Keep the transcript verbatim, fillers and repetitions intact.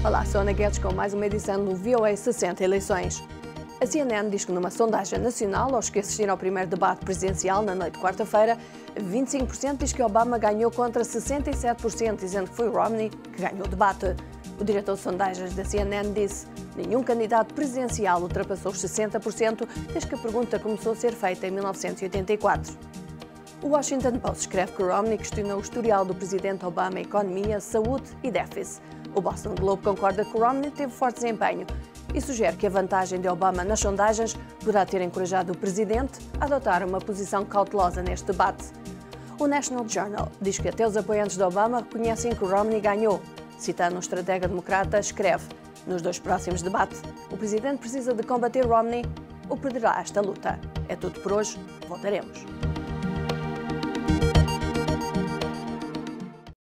Olá, sou Ana Guedes com mais uma edição do V O A sessenta Eleições. A C N N diz que numa sondagem nacional, aos que assistiram ao primeiro debate presidencial na noite de quarta-feira, vinte e cinco por cento diz que Obama ganhou contra sessenta e sete por cento, dizendo que foi Romney que ganhou o debate. O diretor de sondagens da C N N disse que nenhum candidato presidencial ultrapassou os sessenta por cento desde que a pergunta começou a ser feita em mil novecentos e oitenta e quatro. O Washington Post escreve que Romney questionou o historial do presidente Obama em economia, saúde e déficit. O Boston Globe concorda que Romney teve forte desempenho e sugere que a vantagem de Obama nas sondagens poderá ter encorajado o presidente a adotar uma posição cautelosa neste debate. O National Journal diz que até os apoiantes de Obama reconhecem que Romney ganhou. Citando um estratega democrata, escreve: nos dois próximos debates, o presidente precisa de combater Romney ou perderá esta luta. É tudo por hoje. Voltaremos.